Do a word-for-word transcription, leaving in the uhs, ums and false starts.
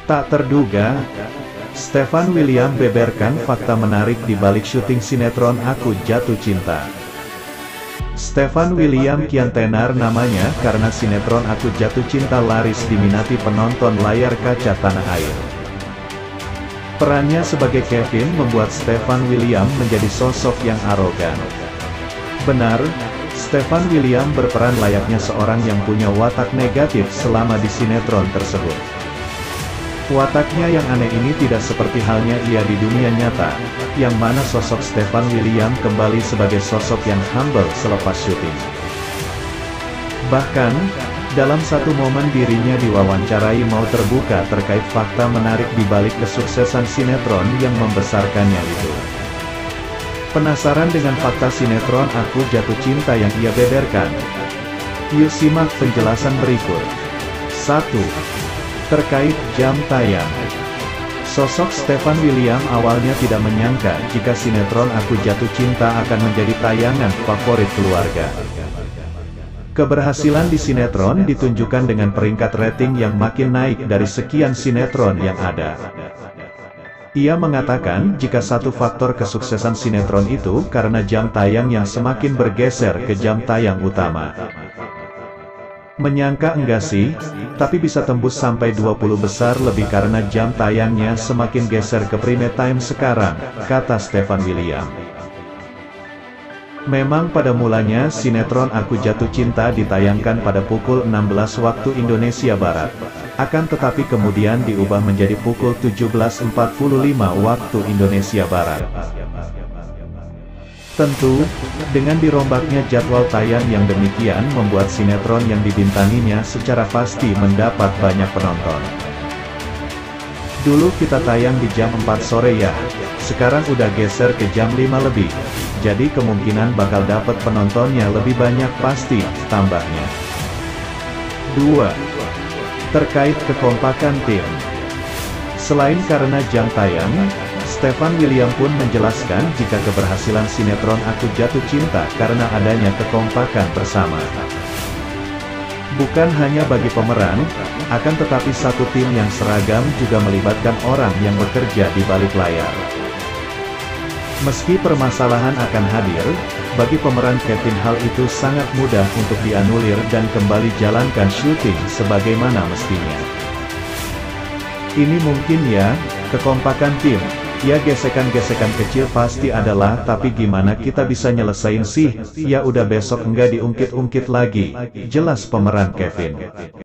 Tak terduga, Stefan William beberkan fakta menarik di balik syuting sinetron Aku Jatuh Cinta. Stefan William kian tenar namanya karena sinetron Aku Jatuh Cinta laris diminati penonton layar kaca tanah air. Perannya sebagai Kevin membuat Stefan William menjadi sosok yang arogan. Benar, Stefan William berperan layaknya seorang yang punya watak negatif selama di sinetron tersebut. Wataknya yang aneh ini tidak seperti halnya ia di dunia nyata, yang mana sosok Stefan William kembali sebagai sosok yang humble selepas syuting. Bahkan, dalam satu momen dirinya diwawancarai mau terbuka terkait fakta menarik di balik kesuksesan sinetron yang membesarkannya itu. Penasaran dengan fakta sinetron Aku Jatuh Cinta yang ia beberkan? Yuk simak penjelasan berikut. satu. Terkait jam tayang. Sosok Stefan William awalnya tidak menyangka jika sinetron Aku Jatuh Cinta akan menjadi tayangan favorit keluarga. Keberhasilan di sinetron ditunjukkan dengan peringkat rating yang makin naik dari sekian sinetron yang ada. Ia mengatakan jika satu faktor kesuksesan sinetron itu karena jam tayang yang semakin bergeser ke jam tayang utama. Menyangka enggak sih, tapi bisa tembus sampai dua puluh besar lebih karena jam tayangnya semakin geser ke prime time sekarang, kata Stefan William. Memang pada mulanya sinetron Aku Jatuh Cinta ditayangkan pada pukul enam belas waktu Indonesia Barat. Akan tetapi kemudian diubah menjadi pukul tujuh belas empat puluh lima waktu Indonesia Barat. Tentu, dengan dirombaknya jadwal tayang yang demikian membuat sinetron yang dibintanginya secara pasti mendapat banyak penonton. Dulu kita tayang di jam empat sore ya, sekarang udah geser ke jam lima lebih, jadi kemungkinan bakal dapat penontonnya lebih banyak pasti, tambahnya. dua. Terkait kekompakan tim. Selain karena jam tayang, Stefan William pun menjelaskan jika keberhasilan sinetron Aku Jatuh Cinta karena adanya kekompakan bersama. Bukan hanya bagi pemeran, akan tetapi satu tim yang seragam juga melibatkan orang yang bekerja di balik layar. Meski permasalahan akan hadir, bagi pemeran Kevin hal itu sangat mudah untuk dianulir dan kembali jalankan syuting sebagaimana mestinya. Ini mungkin ya, kekompakan tim. Ya gesekan-gesekan kecil pasti adalah tapi gimana kita bisa nyelesain sih, ya udah besok enggak diungkit-ungkit lagi, jelas pemeran Kevin.